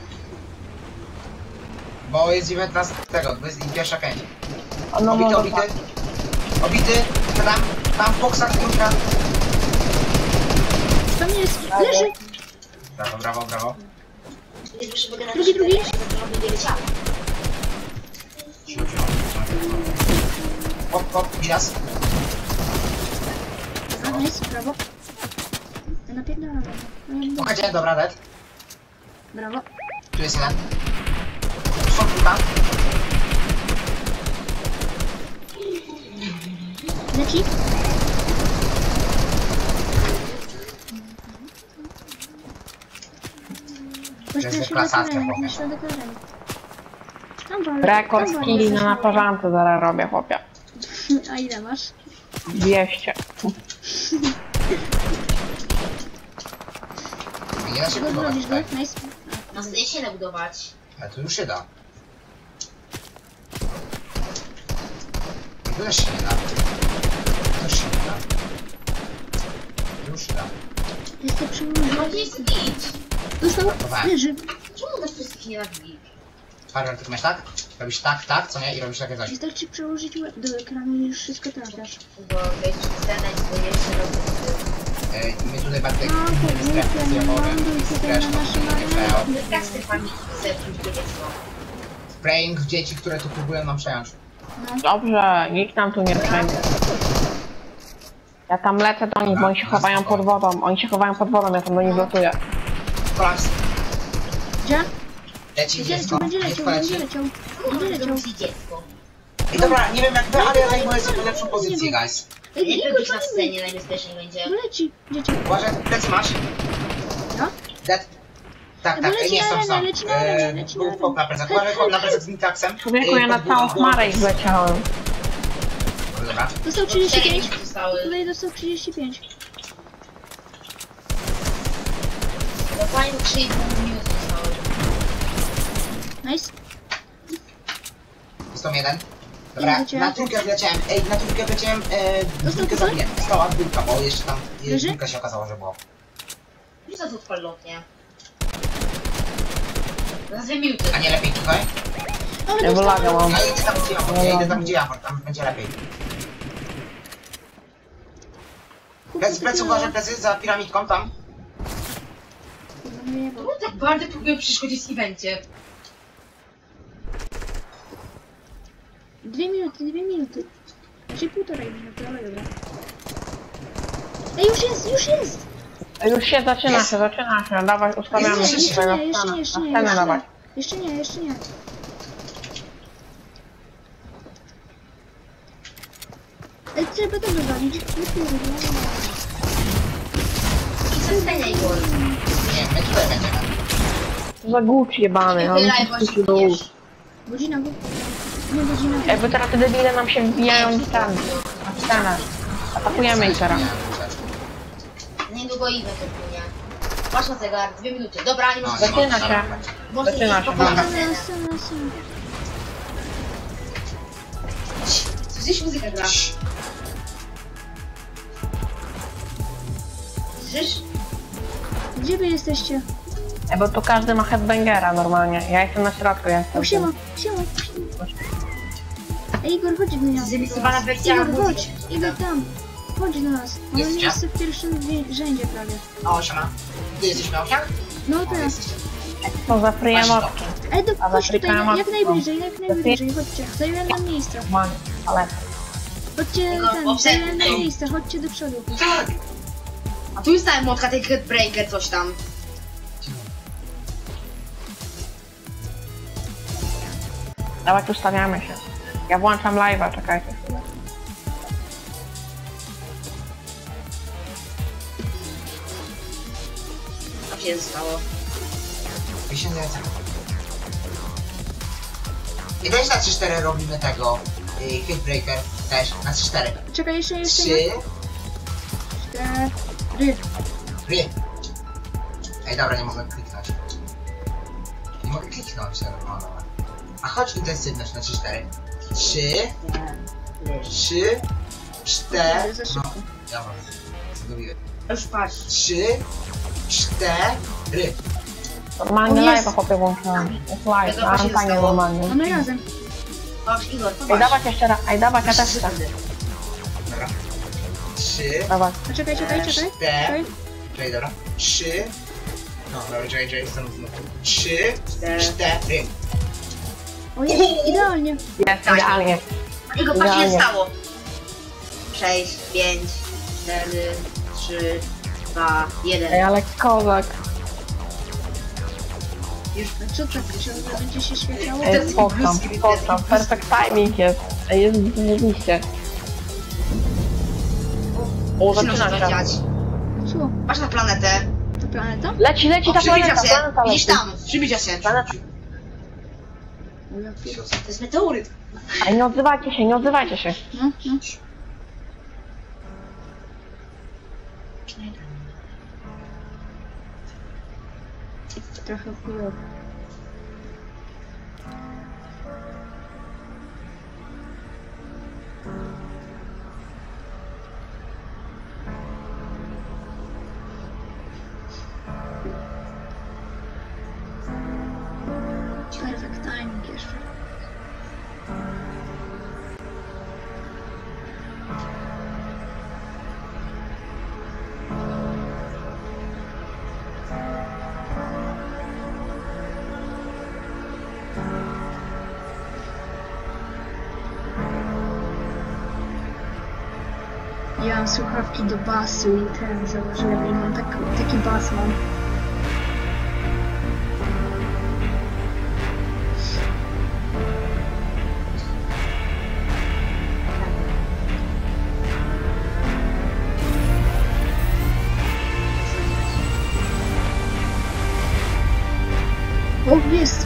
Bo jest 19 tego, 21 pięć. No Obity, może obity. tak. Obity. Tam w boksach kurka. Tam jest. Leży. Brawo. Drugi. Hop, Midas. A, jest, brawo. Ja napierdalam. Pochodzie, dobra, dead. Brawo. Tu jest jeden. Są kurka. Leci. jest klasacja, chłopie. Rekord skilli na naparzance zaraz robię, chłopie. A ile masz? 200. Nie da się Go budować zrobisz, go? tutaj. Nice. No zdaje się nabudować. Ale tu już się da. Tu też się nie da. Też się nie da. Już się da. Jest to No przyłożone. to jest git. Dostał? Leży. Czemu nas wszystkich nie da git? Parę ty masz tak? Robisz tak, co nie? I robisz takie coś. Wystarczy przełożyć łeb do ekranu i już wszystko trafiasz. Bo wejść w scenę i sobie jeszcze robić. My tutaj Bartek A, to strefy głupie, zjawowe. ląduj tutaj na Zresztą naszym nie przejął. arenie. Jak z tym pani chce pójść do dziecka? Spraying w dzieci, które tu próbują nam przejąć. Dobrze, nikt nam tu nie przejdzie. Ja tam lecę do nich, bo oni się chowają pod wodą. Ja tam do nich lotuję. Kolaps. Gdzie? Leci dziecko. Będzie leciał, Dziecko będzie leci. leciał. No, Będzie leciał. musi dziecko. I dobra, nie wiem jak wy, ale ja zajmuję sobie lepszą pozycję, guys. Ej, Nie Igor, być na co scenie, najbezpieczniej będzie. leci? Dzieciak. Uważaj, plecy masz. No? Dead. Tak, No leci nie na są arenę, sam. leci na arenę, leci na Był chłop na plecach. Uważaj, chłop na plecach z Nitaxem. Człowieku, ja na całą chmarę ich leciałem. Dobra. Dostał 4 35. minuty zostały. Tutaj dostał 35. Dokładnie 3,5 minuty zostały. Nice. Jest tam jeden. Dobra, Leciałem. na trójkę wleciałem. Ej, na trójkę wleciałem. Dwójkę to? zabiję. Stała dwójka, bo jeszcze tam Leży? dwójka się okazało, że było. I co tu odpal lotnie? Za 2 minuty. A nie lepiej tutaj? Ale Ja wylaga dostał. mam. Ja idę tam gdzie Jafort, ja idę tam gdzie Jafort, tam będzie lepiej. Plecy, uważaj, plecy za piramidką tam. Czemu tak bardzo próbują przeszkodzić w evencie? 2 minuty, 2 minuty. Znaczy 1,5 minuty, ale dobra. Ej, już jest! Już się zaczyna się. Dawaj, ustawiamy Jeszcze się tutaj na Jeszcze scenę. nie, Na scenę dawaj. Jeszcze nie. Ej, trzeba to wywalić. I za scenę, Igor. Nie, my tutaj będziemy. Za głupie jebany, on Wylaj się właśnie spuścił do łóż. Godzina, nie godzina. Jakby teraz te debile nam się wbijają w ten, na scenę. Atakujemy ich teraz. Niedługo event odpłynie. Masz na zegar, 2 minuty. Dobra, nie No, możesz nie Zaczyna ma, się. Możesz Zaczyna iść się, spokojnie. dobra. Słyszysz, muzyka gra? Słyszysz? Gdzie wy jesteście? Bo tu każdy ma headbangera normalnie. Ja jestem na środku, ja O, jestem. siema. Ej, Igor, chodź do nas. Zremisowana wersja Igor, chodź. muzyki. Igor, tam. Chodź do nas. Mamy Jest gdzie? miejsce w pierwszym rzędzie prawie. O, siema. Ty jesteś na osiach? No O, teraz. jesteście. To za fryjemotki. Ej, A chodź tutaj, Afryka ma- jak najbliżej, chodźcie. Zajmujemy nam miejsce. Normalnie, ale Chodźcie zajęte miejsce, chodźcie do przodu. Tak! A tu jest ta emotka, tej Breaker, coś tam. Dawaj, ustawiamy się. Ja włączam live'a, czekajcie chwilę. Co się stało? Mi się nie chce. I też na 3-4 robimy tego. Hitbreaker też na 3-4. Czekaj, jeszcze 3, nie. 4. Ry. Ej, dobra, nie mogę kliknąć. Nie mogę kliknąć, no dobra. A chodź intensywność na 3-4. 3, 3, 4. Za No, szybko. dobra. Zgubiłem. Już patrz. 3, 4. Normalnie O, jest. live'a chłopie włączyłem. Jest live, Tego na się rampanie stało. normalnie. Mamy razem. Chodź, Igor, Ej, popatrz. dawać jeszcze raz, ej, dawać, ja też chcę. Dobra. 3, Dawaj. A czekaj. Czekaj. Czekaj, dobra. 3. No, dobra, czekaj, znowu. 3, 4. O jest, idealnie. Jest, idealnie. Igor, patrz, się Idealnie. stało. 6, 5, 4, 3, 2, 1. Ej, ale kozak. A co tak, że będzie się świeciało? Ej, spokam. Perfect timing jest. Ej, jest rzeczywiście. O, Zaczyna zaczyna się. dziać. Co? Patrz na planetę. To planeta? Leci ta Przybliża planeta, się. planeta Widzisz leci. tam. Przybliża się. Planeta. O, ja pier- To jest meteoryt. Ej, nie odzywajcie się. No. Trochę chujowo. Perfect timing jeszcze. Ja mam słuchawki do basu i założyłem i mam taki bas mam. O, jest!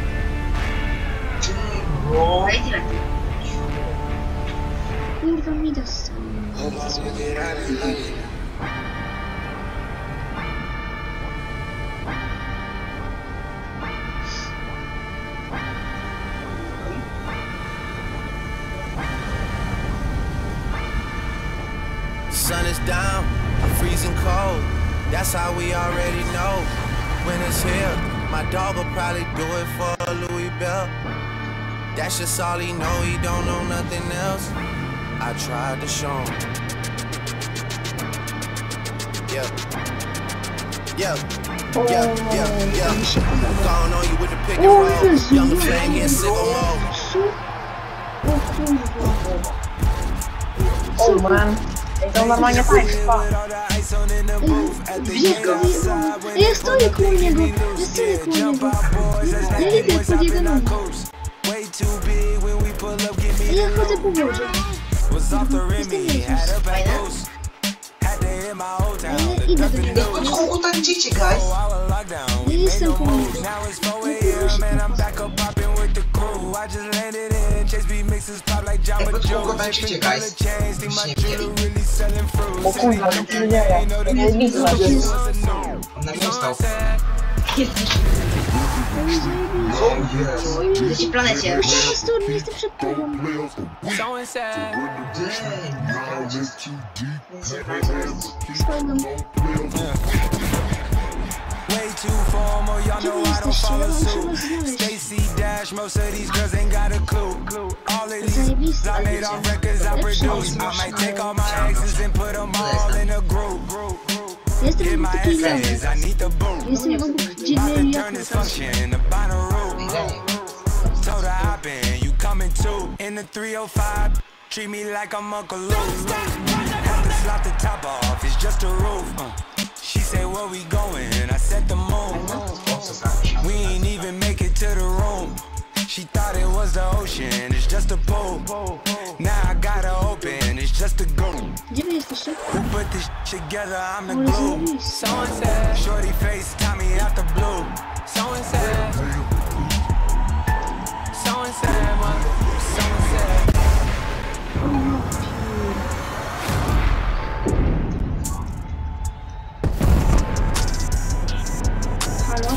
Bro. Wejdź lepiej. Kurwa, mi dostał. Sun is down, freezing cold. That's how we already know. When it's here, my dog will probably do it for a Louis Bell. That's just all he know, he don't know nothing else. I tried to show him. Yeah. Gone on you with the pick and O roll. Jezu, Younger flame getting sick of more. Co? O kurwa. O, man. Ej, to normalnie tak, spa. Ja stoję koło niego. Ja idę pod jego nogi. Ja chodzę po wodzie. Jestem Jezus. Ja idę do niego. Kogo tańczycie, guys? Ja jestem po wodzie. Ej, pod kogo tańczycie, guys? Już nie widzieli. O kurwa, co tu się dzieje? Ej, widzę. On na mnie stał. O Jezu. Na tej planecie. Ja na stronę, jestem przed tobą. Swoją. Way too formal, y'all know I don't follow suit. Znaleźć. Stacy Dash, most of these girls ain't got a clue. All of these Zajebiste. I made all records I produce. I might take all my exes and put them all in a group. Jestem Get obok my takiej lawy. essays, I need the boot. Jestem obok About to dzielnej turn this jachty. function to binary. Told her hop in, you coming too. In the 305, Treat me like I'm Uncle Luke. Have to slot the top off, it's just a roof. She say, where we going? I said the moon. We ain't even make it to the room. She thought it was the ocean, it's just a pool. Now I gotta open, it's just a go. Gdzie wy jesteście? Who put this together? I'm the Ale glue. zajebiście. Someone said, shorty face, Tommy out the blue. Someone said, someone said, someone said. Halo?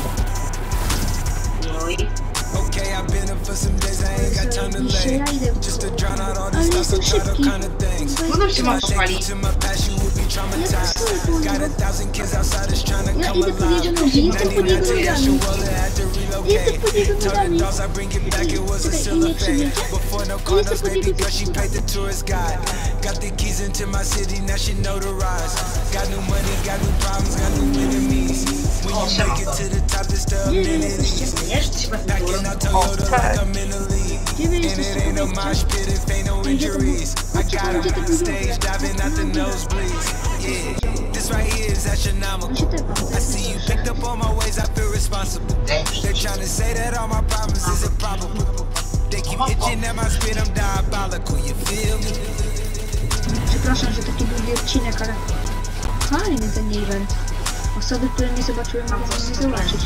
Okay, I've been up for some days, I ain't got time to lay. Just to drown out all these thoughts about all kind of things. Mogę się mam Take pochwalić. you to my past, you would be traumatized. Got 1,000 kids outside that's trying to Ja come idę pod alive. jego nogi, jestem pod jego 99 nogami. Asher Waller had to Jestem relocate. pod jego Told the nogami. dogs I bring it back, it was a Czekaj, silver nie fade. przyjdziecie? Before no Jestem condos, pod baby jego girl, she paid the tourist guide. Got the keys into my city, now she know the rise. Got new money, got new problems, got new enemies. When you make it to the top, it's the Gdzie wy amenities. jesteście? Nie, że ty się bardzo Packing out Toyota like I'm in the league. Gdzie wy And it jesteście? ain't no Powiedzcie. mosh pit if ain't no injuries. I got him on the stage, diving out the nosebleeds. Yeah, this right here is On astronomical. się tepam. I see you picked up all my ways, I feel responsible. They're trying to say that all my problems is improbable. They keep itching at my spit, I'm diabolical, you feel me? Przepraszam, że taki długi odcinek, ale fajny ten event. Osoby, które nie zobaczyły, mogą mnie zobaczyć.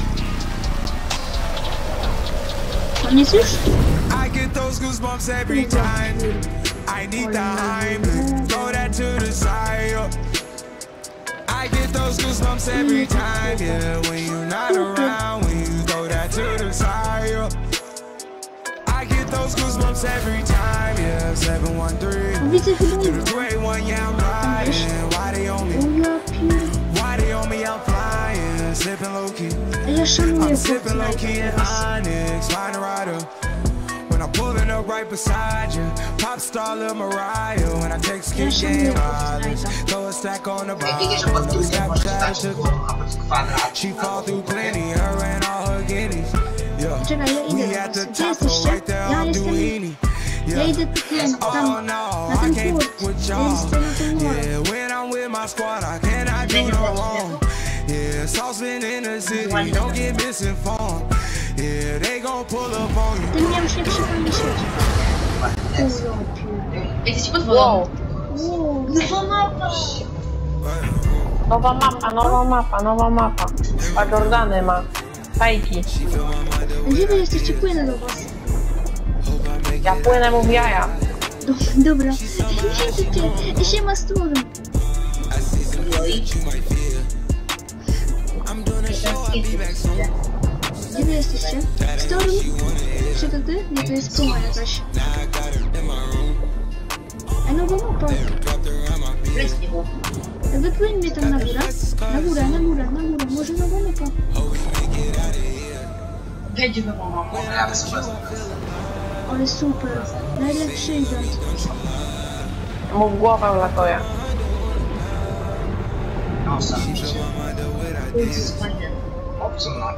Koniec już? I get those goosebumps every time. I need the Heimlich, throw that to the side. I get those goosebumps every time, yeah. When you're not around, when you throw that to the side. I get those goosebumps every time, yeah. 713 Widzę chyba to the great one, yeah. I'm riding. Why they on me? O ja pier... Why they on me? I'm flying, sipping low key. Ja szanuję I'm sipping low key in Fortnite. Onyx, find a rider. When I'm pulling up right beside you, pop star Lil Mariah. When I take skin game mileage, throw a stack on the Jak jedziesz pod bottom, tył, nie snap możesz that dać to głową, a pod kwadrat. she fall through plenty, her and all her guineas. Yeah, Czekaj, ja idę we do at the was. Gdzie top, so jesteście? right there Ja on jestem... Duini. Ja idę tam, no, na I ten can't port. fuck with Ja y'all. jestem na tym port. Yeah, when I'm with my squad, I cannot do no wrong. Yeah, saucepan in the city, don't get misinformed. Yeah, they gon' pull up on you. Ten miał się przypomnieć świecie. O ja pier... Jesteś pod wodą. Wow. Wow. No mapa. Nowa mapa, nowa mapa. A Jordany ma. Fajki. Gdzie wy jesteście? Płynę do was. Ja płynę mu w jaja. Dobra. Gdzie się ma stron? Gdzie wy jesteście? Storm? Czy to ty? Nie, to jest puma jakaś. A nowa mapa. Wypłyń mnie tam na górę. Na górę, na górę, na górę. Może nowa mapa. Będzie nową mapą. Ja super. Ale super. Najlepszy event. Mu w głowę latuje. No, sam. To jest fajne. Obco na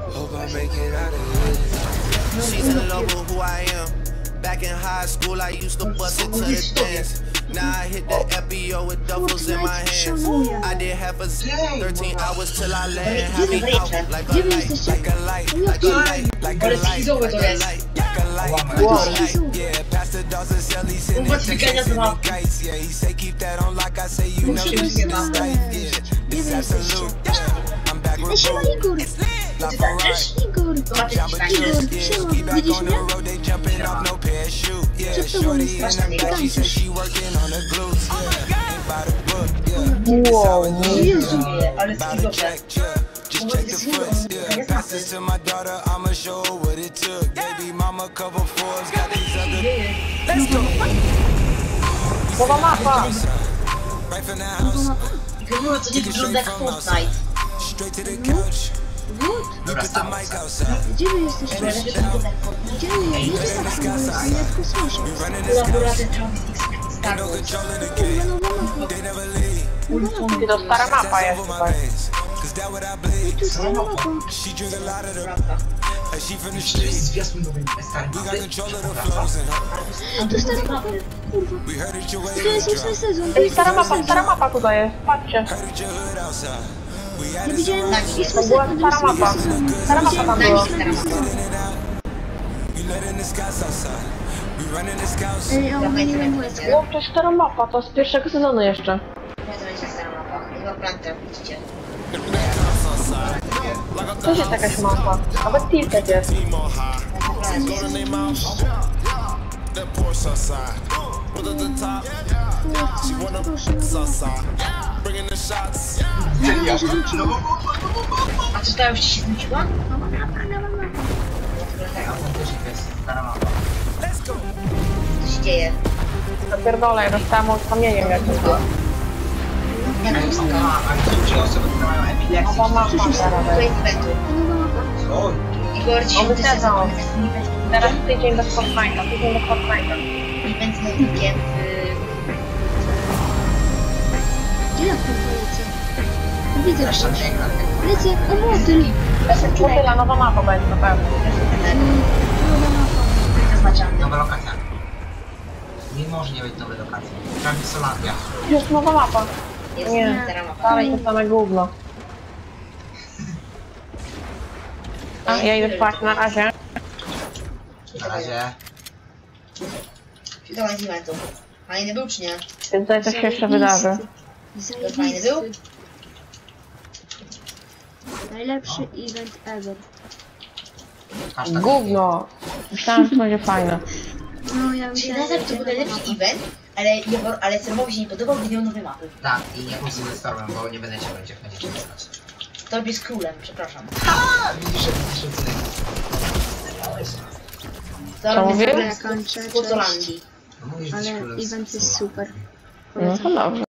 She's in love with who I am. Back in high school, I used to bust it to the dance. Now I hit the FBO with duffels in my hands. I did half a 13 hours till I land. Had me out like a Gdzie wy light, jesteście? like a light, like a light, like a Ale light, schizowe to jest. like a light, To like a jest light. Jezu. Yeah, Pastor Dawson Sally sending What's texts the guy and about? kites. Yeah, he say keep that on like I say, you know Musimy this is znaleźć. right. Yeah, Gdzie it's wy jesteście? absolute. Yeah, I'm back Ej, with siema Boo. Igor! Love for right. Igor! Igor, siema, We back widzisz on mnie? the road, they jumping off no parachute. Yeah, Co to shorty jest? in the back, she say she working on the glutes. Yeah, ain't by the book. Yeah, Wow. Jezu! Ale by the schizowe. check. Yeah, just check the foots. Yeah, pass this to my daughter, I'ma show her what it took. Baby mama cover Forbes, got these other. Let's go. Nowa mapa. Right from the house, I chyba to nie wygląda jak Fortnite. straight to the couch. Wód! We put the mic outside. Gdzie wy jesteście? Ale że wygląda jak Fortnite. Gdzie wy jesteście? Ja w kosmosie. We running this Kolaboracja couch. Travis Star No Wars. control in the Kurwa, game. nowa mapa. They never leave. Ty to stara mapa jest Over my tutaj. veins. Cause that what I bleed. Tu jest nowa mapa. She drink a lot of the. Prawda. And she from the To jest streets. zwiastun nowy stary We got mapy. control of the flows in her. Tu jest stara mapa. Kurwa. We heard it To jest 8 sezon. To Ej, jest stara 8 mapa, stara mapa tutaj jest, patrzcie. Ja widziałem Na 8 To była sezon. stara mapa. Stara mapa tam była. Ej, o, nie wiem, łezka. Było przecież stara mapa, to z pierwszego sezonu jeszcze. Ja to będzie stara mapa. Chyba plantę, widzicie. To jest jakaś mapa. Nawet Tilted jest. A czy ta już ci się znudziła? Autentycznie to jest stara mapa. Co się dzieje? Zapierdolę, ja dostałam od kamieniem jakimś. Jak A to jest jest taka, a gdzie osoby, które mają epilekcję? Nowa mapa To teraz. jest eventu. Co? Igor, 10 Nowy sezon. sezon. Event Teraz tydzień bez Fortnite'a, tydzień bez Fortnite'a. z Nownikiem Gdzie ja w tym lecę? Widzę Zresztą coś. piękna. Lecę, o motyl. Motyla, nowa mapa będzie na pewno. Nowa mapa. zaznaczamy. Nowa lokacja. Nie może nie być nowej lokacji. Trzeba być Solaria. Jest nowa mapa. Jest Nie, stara mapa. dalej to same gówno. A, ja idę spać, na razie. Na razie. To z eventu. Fajny był czy nie? Więc tutaj coś się jeszcze wydarzy. To fajny był? Najlepszy event ever. Hashtag Gówno. Myślałam, że to będzie fajne. No ja Czyli myślałem, nazwać to był najlepszy event, ale serwowi się nie podobał, gdy miał nowe mapy. Tak, i nie pójdę ze Stormem, bo nie będę cię będzie chętnie czytać. To robię z królem, przepraszam. Widzisz, odcinek. To Co robię mówię? z królem Ja kończę, z Pozolandii. No mówisz, że ale jesteś królem event z jest Sula. super. No to dobrze.